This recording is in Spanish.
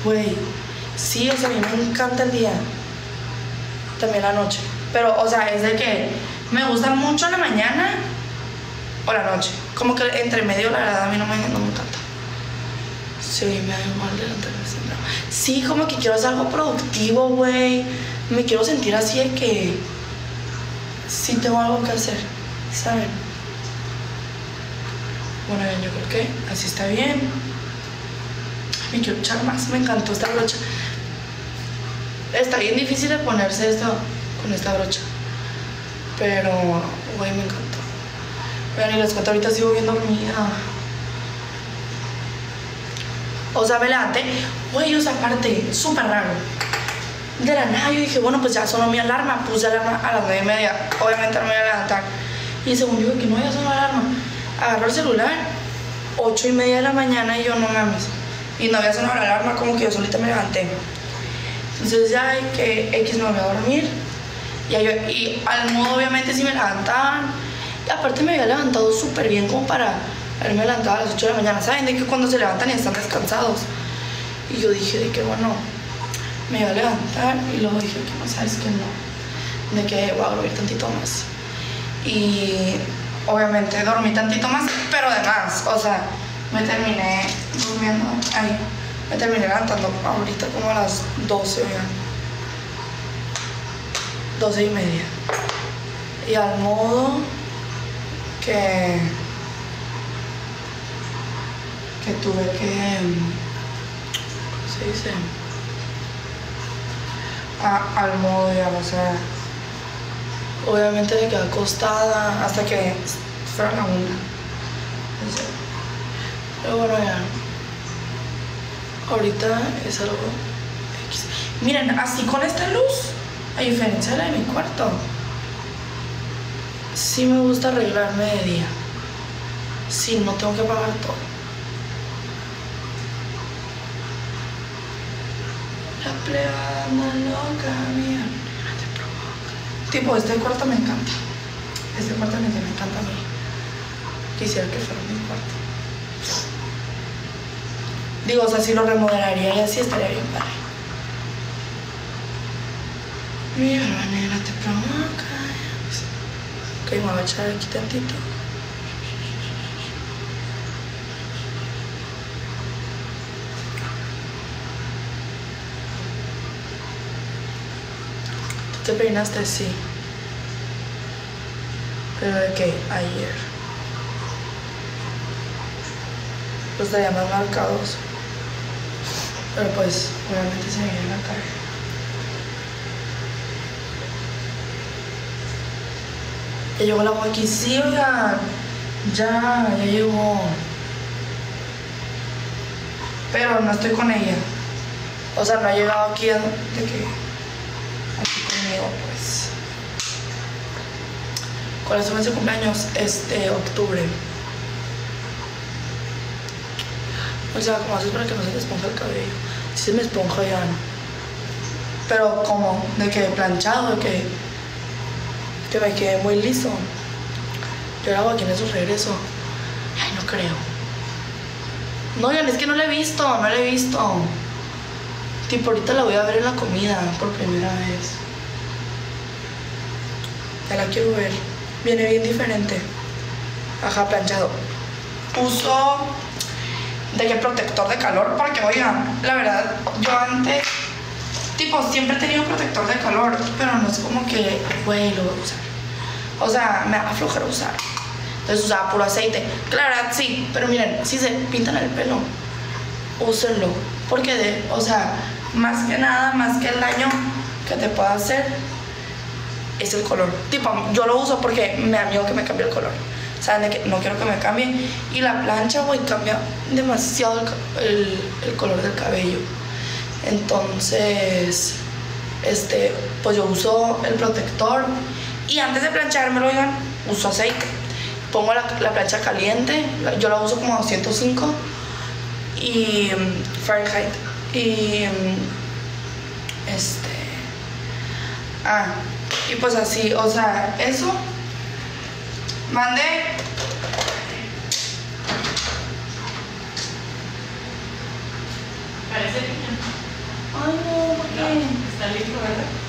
Güey, sí, o sea, a mí me encanta el día. También la noche. Pero, o sea, es de que me gusta mucho la mañana o la noche. Como que entre medio, la verdad, a mí no me encanta. Sí, me da igual levantarme temprano. Sí, como que quiero hacer algo productivo, güey. Me quiero sentir así de que sí tengo algo que hacer, ¿saben? Bueno, yo creo que así está bien. Me quiero echar más, me encantó esta brocha. Está bien difícil de ponerse esto con esta brocha, pero, güey, me encantó. Vean, y les cuento, ahorita sigo bien dormida. O sea, me levanté, güey, o sea, aparte, súper raro. De la nada yo dije, bueno, pues ya sonó mi alarma, puse alarma a las 9:30. Obviamente no me voy a levantar. Y según yo, que no había sonado la alarma, agarró el celular, 8:30 de la mañana, y yo, no mames. Y no había sonado la alarma, como que yo solita me levanté. Entonces ya que X me volvió a dormir. Y al modo, obviamente, sí me levantaban. Y aparte me había levantado súper bien como para haberme levantado a las 8 de la mañana. ¿Saben? De que cuando se levantan y están descansados. Y yo dije de que, bueno, me iba a levantar. Y luego dije que no, sabes que no. De que voy a dormir tantito más. Y obviamente dormí tantito más, pero de más. O sea, me terminé durmiendo. Ay, me terminé levantando ahorita como a las 12, ya. 12:30. Y al modo que tuve que, ¿cómo se dice? Al modo ya, o sea, obviamente me quedé acostada hasta que fuera la 1. Pero bueno, ya, ahorita es algo X. Miren, así con esta luz, a diferencia de la de mi cuarto, sí me gusta arreglarme de día. Sí, no tengo que apagar todo. La plebada loca mía. Tipo, este cuarto me encanta. Este cuarto me encanta a mí. Quisiera que fuera mi cuarto. Digo, o sea, si lo remodelaría y así estaría bien padre. Mi barba negra te provoca. Ok, me voy a echar aquí tantito. ¿Tú te peinaste? Sí. ¿Pero de qué? Ayer. Los traía más marcados. Pero pues, obviamente se me viene la cara. Ya llegó la agua aquí, sí, oigan. Ya llegó. Pero no estoy con ella. O sea, no ha llegado aquí de que. Aquí conmigo, pues. ¿Cuál es su mes de cumpleaños? Octubre. O sea, ¿cómo haces para que no se te esponja el cabello? Si se me esponja ya no. Pero como, de que planchado, de que me quede muy liso. Yo lo hago aquí en esos regreso. Ay, no creo. No, oigan, es que no la he visto, Tipo, ahorita la voy a ver en la comida por primera vez. Ya la quiero ver. Viene bien diferente. Ajá, planchado. Uso de que protector de calor, porque oigan, la verdad, yo antes, tipo, siempre he tenido protector de calor, pero no es como que, güey, lo voy a usar. O sea, me da flojera usar. Entonces usaba puro aceite. Claro, sí, pero miren, si se pintan el pelo, úsenlo. Porque, o sea, más que nada, más que el daño que te pueda hacer, es el color. Tipo, yo lo uso porque me da miedo que me cambie el color. Saben de que no quiero que me cambie. Y la plancha, güey, cambia demasiado el color del cabello. Entonces, pues yo uso el protector. Y antes de planchármelo, oigan, uso aceite. Pongo la plancha caliente. Yo la uso como a 205 y Fahrenheit. Y y pues así, o sea, eso. Mandé. Parece niña. Ay, no, ¿por qué? Está listo, ¿verdad?